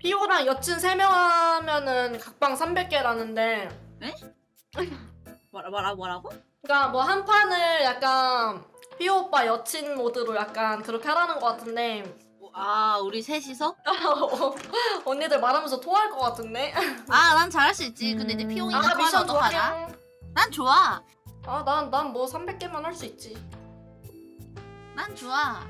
피오랑 여친 3명 하면은 각방 300개라는데. 에? 뭐라고? 그러니까 뭐 한 판을 약간 피오 오빠 여친 모드로 약간 그렇게 하라는 것 같은데. 아, 우리 셋이서? 언니들 말하면서 토할 것 같은데. 아, 난 잘할 수 있지. 근데 이제 피용이가 토하면 미션 어떡하냐? 난 좋아. 난 뭐 300개만 할 수 있지. 난 좋아.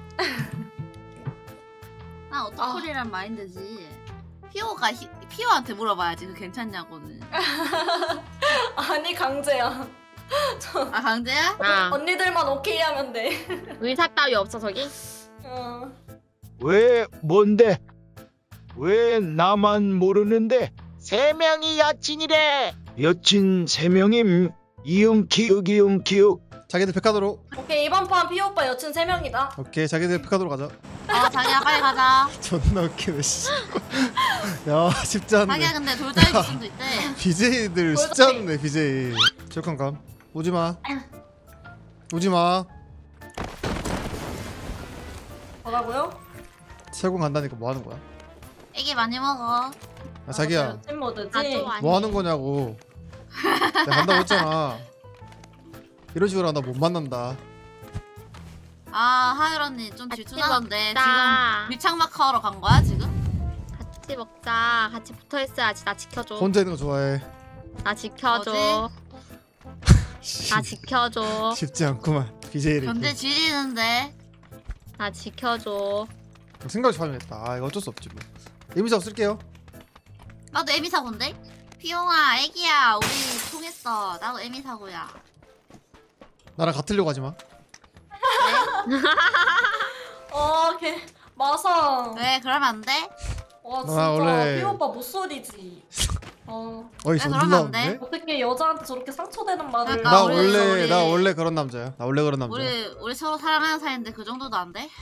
난 어떡하리란 마인드지. 피오한테 물어봐야지. 그 괜찮냐고는. 아니 강제야. 아, 강제야? 언니들만 오케이 하면 돼. 의사 따위 없어 저기? 왜 뭔데? 왜 나만 모르는데? 3명이 여친이래. 여친 3명임. 이응키읔. 자기들 백화도로. 오케이 이번 판 피오 오빠 여친 3명이다. 오케이 자기들 백화도로 가자. 자기야 빨리 가자. 존나 웃기네 씨. 야 쉽지 않네. 자기야 근데 돌다리 기술도 있대. BJ들 쉽지 않네 BJ. 체육관 감. 오지마. 오지마. 뭐라고요? 체육관 간다니까 뭐 하는 거야? 애기 많이 먹어. 자기야 여친 모드지? 뭐 하는 거냐고. 내가 간다고 했잖아. 이런 식으로 하나 못 만난다. 하율 언니 좀 질투나는데 먹자. 지금 밀착마커 하러 간 거야 지금? 같이 먹자. 같이 붙어 있어야지. 나 지켜줘. 혼자 있는 거 좋아해. 나 지켜줘. 나 지켜줘. 쉽지 않구만 BJ를. 견제 지리는데. 나 지켜줘. 생각이 잘못했다. 이거 어쩔 수 없지 뭐. 이미사 쓸게요. 나도 에미 사고인데? 피용아 애기야 우리 통했어. 나도 에미 사고야. 나랑 같으려고 하지 마. 걔 마상. 왜 그러면 안 돼? 와 나 진짜 원래- 피오 오빠 못소리지. 어이 그러면 존나 안 돼? 없네. 어떻게 여자한테 저렇게 상처되는 말을. 그러니까 나 우리- 원래 그런 남자야. 나 원래 그런 남자야. 우리 서로 사랑하는 사이인데 그 정도도 안 돼?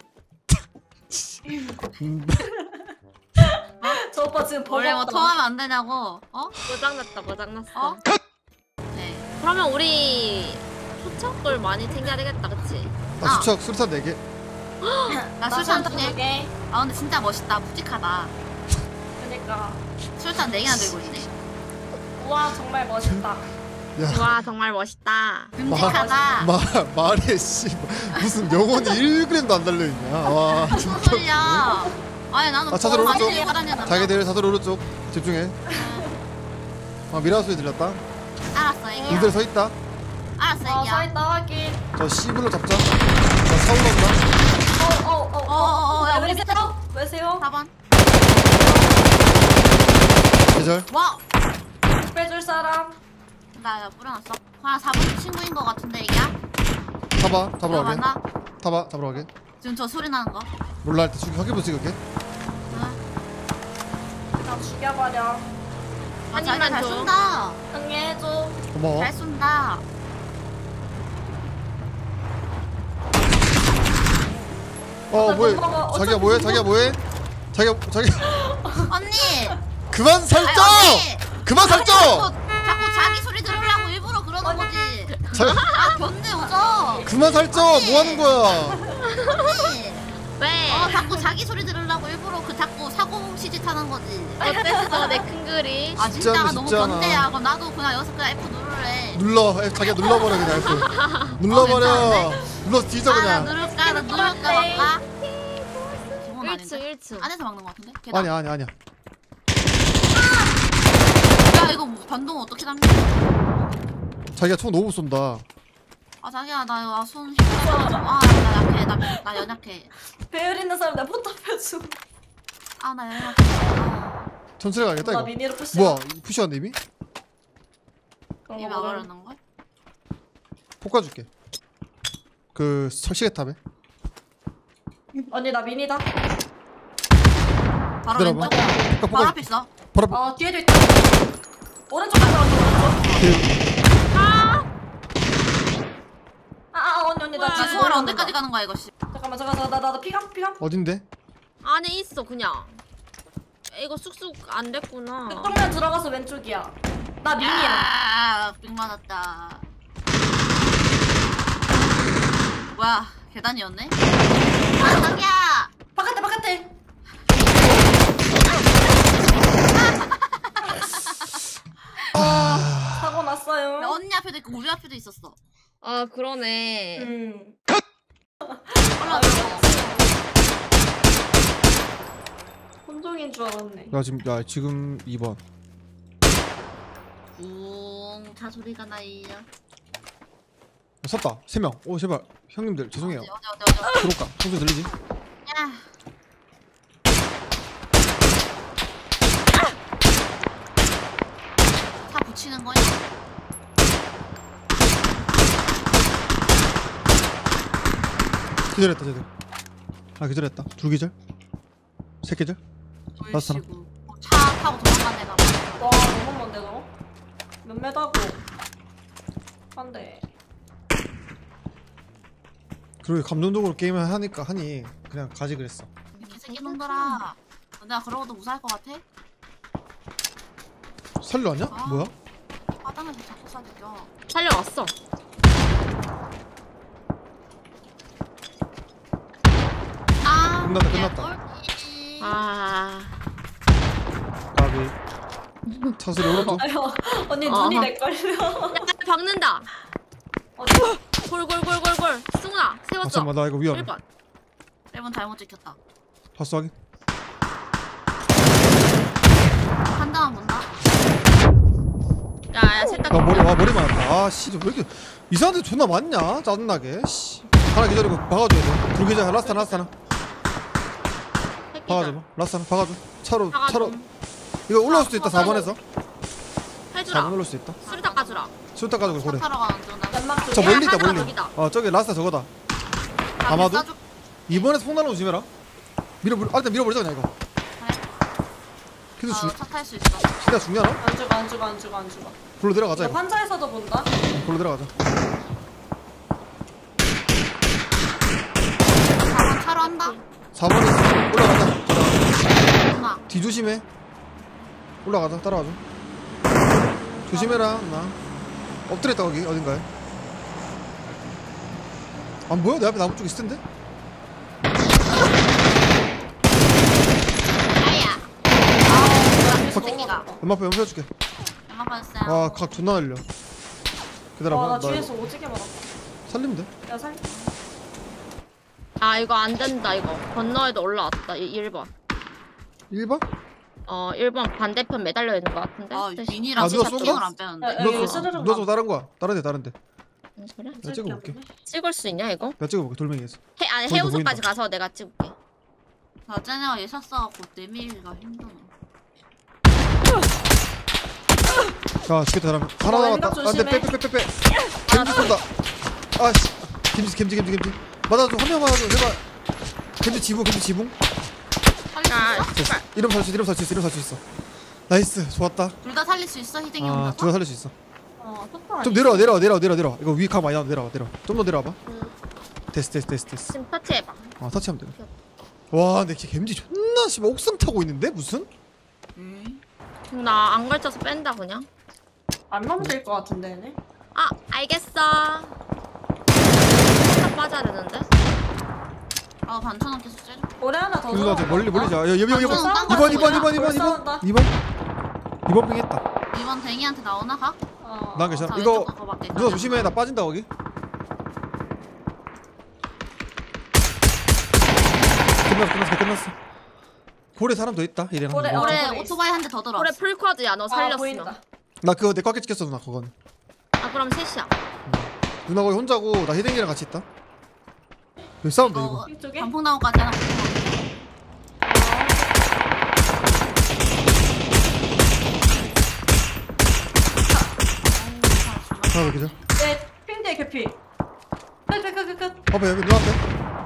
저 오빠 지금 원래 뭐 버벅다. 통하면 안 되냐고? 고장났다. 고장났어. 어? 네. 그러면 우리 초척을 많이 챙겨야 되겠다. 그치? 나 수척 술탄 4개. 나 술탄 2개. 개. 근데 진짜 멋있다. 묵직하다. 그러니까. 술탄 4개나 들고 있네. 와 정말 멋있다. 와 정말 멋있다. 듬직하다. 말에 씨 무슨 영혼이 1g도 안 달려있냐. 와 무슨 소리야. 아니 나는 차들 오른쪽. 자기들 자기들 사들 오른쪽 집중해. 미라 소리 들렸다. 알았어 애기야. 이들 서있다. 알았어 애기야. 서있다 확인. 저 C블로 잡자. 저 사우 간다. 야, 왜 우리 밑에 세요? 왜 세요? 4번. 계절. 와! 빼줄 사람. 나 뿌려놨어. 하나 4번 친구인 거 같은데 애기야? 타봐. 잡으러 가게. 맞나? 타봐. 잡으러 가게. 지금 저 소리 나는 거. 몰라 할 때 확인부 찍을게. 나 죽여버려. 자기 한입만 잘 줘. 쏜다. 응애해줘. 고마워. 잘 쏜다. 뭐해? 먹어. 자기야 뭐해? 자기야 자기 언니! 그만 살쪄! 언니! 그만 살쪄! 자꾸 자기 소리 들으려고 일부러 그러는 거지. 견제 오죠. 그만 살쪄! 뭐 하는 거야? 언니! 왜? 자꾸 자기 소리 들으려고 일부러 자꾸 사고 시짓 하는 거지. 어땠어 내 큰 그림? 진짜가 너무 쉽지 않아. 견제야. 그럼 나도 그냥 여기서 그냥 F 누르래. 자기야 눌러버려 그냥 F. 눌러버려. 눌러서 뒤져 나 그냥. 누를까 말까? 기본 아닌데? 1층 1층. 안에서 막는 거 같은데? 계단. 아니야. 야 이거 반동 어떻게 잡냐? 자기야 총 너무 쏜다. 자기야 나 손 힘들어. 나 약해. 나 연약해. 배율 있는 사람 내가 포탑해줘. 나 연약해. 천천히 가겠다 나 이거. 미니로 푸시. 뭐야 푸시한데 이미? 이거 막으려는 걸? 폭 가줄게. 그 설치개탑에. 언니 나 미니다. 바로 기다려봐. 왼쪽. 바로 앞에 있어. 바로 앞에. 뒤에도 있다. 오른쪽 가자 언니 오른쪽. 언니 나 야, 수월 언제까지 가는 거야 이거 씨. 잠깐만 나 피감. 어딘데? 안에 있어 그냥. 이거 쑥쑥 안 됐구나. 그쪽면 들어가서 왼쪽이야. 나 미니야. 빙 맞았다. 뭐야 계단이었네? 자기야. 바깥에. 생각해보니까 우리 앞에도 있었어. 아 그러네. 올라와. 혼종인 줄 알았네. 야 지금 2번. 웅차 소리가 나요. 섰다 3명. 오 제발 형님들 죄송해요. 어디. 그럴까? 소리 들리지? 야. 차 붙이는 거야? 기절했다 쟤들. 아 기절했다. 둘 기절. 셋 기절. 맞았어. 보이시고. 차 타고 도망간 애가 봐. 와 너무 먼데 너? 몇 메다고? 한대. 그리고 감정적으로 게임을 하니 그냥 가지 그랬어. 개새끼 놈들아. 내가 그러고도 무사할 것 같아? 살려왔냐? 아. 뭐야? 바닥에서 자꾸 사귀겨. 살려왔어. 아. 끝났다. 꼴찌. 아 가비. 차소리 오른쪽. 아유 언니 어. 눈이 내 걸려. 야, 박는다. 어디? 골골골골골. 승훈아 아 세웠어. 잠깐만 나 이거 위험해. 1번. 1번 잘못 찍혔다. 봤어 하긴. 한 대만 본다. 야야 셋다. 머리 맞았다. 아씨 왜 이렇게 이상한 데 존나 많냐? 짜증나게. 씨. 하나 기다리고 박아줘야 돼. 둘 기절 라스트 하나. 박아줘 봐. 라스트 하나 박아줘. 차로. 이거 올라올 수도 있다 4번에서. 4번 해주라. 올라올 수 있다. 수리 닦아주라. 수류탄 가지고 차 고래. 타러 가는 중. 나 연막 저 쪽에. 멀리 있다 하늘아, 멀리. 저기다. 저기 라스트 저거다. 아마도? 싸줄- 이번에 폭날라 조심해라. 일단 밀어버리자 그냥 이거. 계속 차 탈 수 있어. 진짜 중요하나? 안 죽어. 골로 내려가자 너 이거. 환자에서도 본다. 골로 내려가자. 4번 차로 한다. 4번에 있어. 올라가자. 누나. 뒤 조심해. 올라가자. 따라와줘. 조심해라. 나 엎드려 있다 거기 어딘가에. 안 보여? 내 앞에 나무 쪽 있을 텐데. 아야. 아우 새끼가. 연막 펴줄게. 연막 받았어요. 아각 존나 날려. 기다려봐. 와나 나 뒤에서 이거 오지게 막았다. 살리면 돼. 야 살. 아 이거 안 된다 이거. 건너에도 올라왔다. 1번. 1번? 1번 반대편 매달려 있는 것 같은데. 아 스테이션. 미니랑 누가 진짜 쏜 핑을 거야? 안 빼는데. 야, 여기 스르륵 누워서 다른 거야. 다른데. 무슨 소리야? 내가 찍어볼게. 찍을 수 있냐 이거? 내가 찍어볼게. 돌멩이에서. 아니 보인다, 해우소까지 보인다. 가서 내가 찍을게. 나 쟤네가 얘 샀어갖고 내밀기가 힘드네. 자 죽겠다 사람. 하나 왼각 남았다. 안돼 조심해. 빼. 겜지 쏜다. 아씨. 겜지. 맞아줘. 한 명 맞아줘. 제발. 겜지 지붕. 살릴 수 아 있어? 씨발. 이름 살 수 있어. 나이스. 좋았다. 둘 다 살릴 수 있어? 희댕이 아, 혼자서? 둘 다 살릴 수 있어. 좋다. 좀 내려와. 이거 위 각 많이 나와. 내려와. 좀 더 내려와봐. 됐어. 지금 터치해봐. 아, 터치하면 돼. 와, 근데 걔 겜지 존나 씨발 옥상 타고 있는데 무슨? 나 안 걸쳐서 뺀다 그냥. 안 넘길 것 같은데 얘네. 아 알겠어. 살짝 빠져야 되는데. 아 반천원 계속 째줘. 올해 하나 더 일로 가자. 멀리 자. 야, 여기. 벌써 2번 빙 했다. 2번 댕이한테 나오나 가? 난 괜찮아. 자, 이거 왼쪽 거 밖에 누나 가자. 조심해. 나 빠진다 거기. 끝났어. 고래 사람 더 있다. 이래나. 고래, 뭐. 올해 그래, 오토바이 한 대 더 들어. 그래 풀쿼드야 너 살렸으면. 보인다. 나 그거 내 꽉게 찍혔어 누나 그건. 아 그럼 셋이야. 누나 거기 혼자고 나 희댕이랑 같이 있다. 여기 싸운다 이거. 이쪽에? 단풍나무까지 하나 붙여. 하나 더 기절. 네, 핑대 개피. 끝. 봐봐 여기 누나 앞에.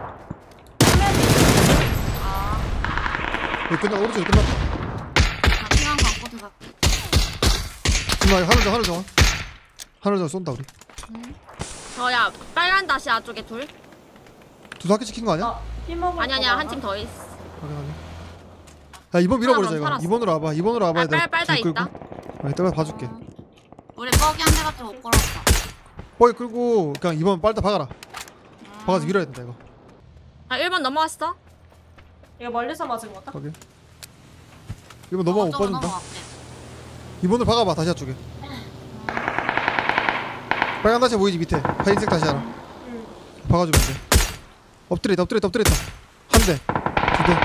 아, 여기 끝나 오른쪽에 끝났다. 나 피만 감고 들어갈게. 누나 이거 하늘 정 쏜다 우리. 야 빨간 다시아 쪽에 둘. 두 학기 찍힌 거 아니야? 아니야 한 팀 더 있어. 확인하게. 야 2번 밀어버리자 이거. 살았어. 2번으로 와봐. 2번으로 와봐. 아, 빨다 있다. 이따가 봐줄게. 우리 뻐기 한 대 갖고 못 걸었어. 뻐기 끌고 그냥 2번 빨리 박아라. 박아서 밀어야 된다 이거. 아 1번 넘어왔어. 이거 멀리서 맞은 거다. 확인. 1번 넘어가 못 저쪽으로 빠진다. 넘어갈게. 2번으로 박아봐 다시 한쪽에. 빨간 다시 보이지 밑에 파인색 다시 하나 응. 박아주면 돼. 엎드렸다 한 대, 두 대.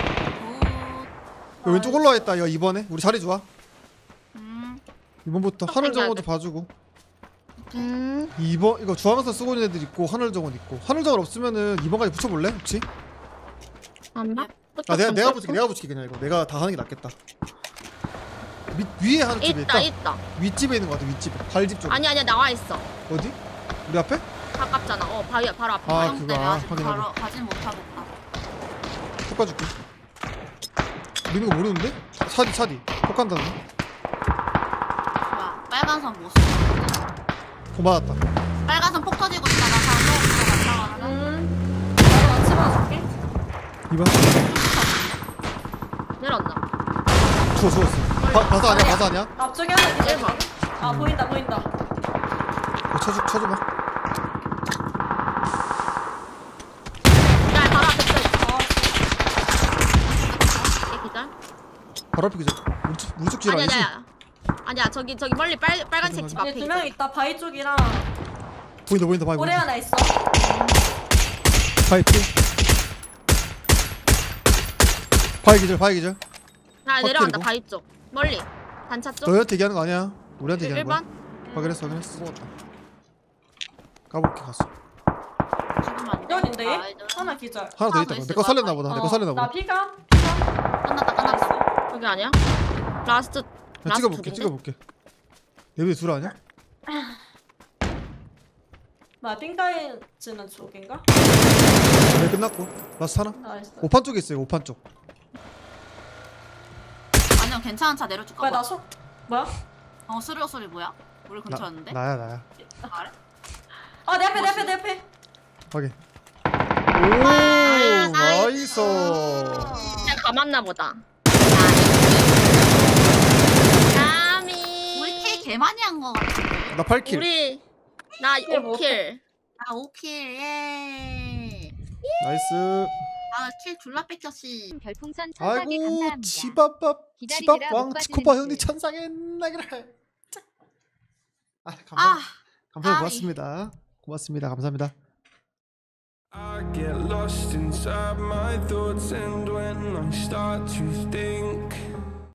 야, 왼쪽 올라와 있다. 야 이번에 우리 자리 좋아. 이번부터 하늘 정원도 봐주고. 2번 이거 주황선 쓰고 있는 애들 있고 하늘 정원 있고. 하늘 정원 없으면은 2번까지 붙여볼래 혹시? 안 봐? 아 내가 붙일게 그냥 이거. 내가 다 하는 게 낫겠다. 위에 하늘 집에 있다. 있다. 윗집에 있는 거 같아. 윗집에 발집 쪽. 아니야 나와 있어. 어디? 우리 앞에? 가깝잖아. 바로 앞에. 아, 형 그거, 때문에 아직 확인하고. 바로 가진 못하겠다. 볶아줄게. 우리 거 모르는데? 차디 볶한다는 거? 뭐야? 빨간 선 못 써. 고 맞았다. 빨간 선 폭 터지고 있다가 가서 갔다 와라. 나도 같이 봐줄게. 2번 내렸나? 죽었어. 바사 아니야? 앞쪽에 하나 기절. 일번. 아 보인다. 쳐줘봐. 야 바로 앞에 있어. 아, 얘 기절? 바로 앞에 그죠? 우리 쪽 길 아니지? 아니야 저기 멀리 빨간색 집 앞에 얘 있어. 2명 있다. 바위 쪽이랑 보인다 바위 고래 보인다. 하나 있어. 바위 피. 바위 기절. 아 내려간다 확실히고. 바위 쪽. 멀리 단차 쪽. 너희한테 얘기하는 거 아니야. 우리한테 얘기하는 거야. 1번? 확인했어. 가볼게 갔어. 죽으면 안 돼. 여긴데 얘? 아, 이제 하나 기절. 하나 더 하나 있다. 더 내 거 있을 살렸나 보다. 내 거 살렸나 나 보다. 피가. 끝났다. 나이스. 여기 아니야? 라스트 야, 찍어볼게. 내 위에 둘 아니야? 나 핑가이즈는 쪽인가? 네 끝났고. 라스트 하나. 나이스. 오판 쪽에 있어요. 오판 쪽. 아니요 괜찮은 차 내려줄까 뭐야 봐. 나 뭐야? 수료 소리 뭐야? 우리 근처였는데? 나야. 그래? 아 내 앞에. 확인. 오 나이스. 그냥 감았나 보다. 까미. 우리 킬 개 많이 한 거 같은데? 나 8킬. 우리 나 뭐 5킬. 아 5킬 예. 나이스. 아킬 졸라 뺏겼지. 별풍선 1000개 아이고 감사합니다. 치밥 기다리느라 왕 못 치코파 봐주는 형님 줄. 천상했나 그래. 아 감사합니다. 고맙습니다. I get lost inside my thoughts, and when I start to think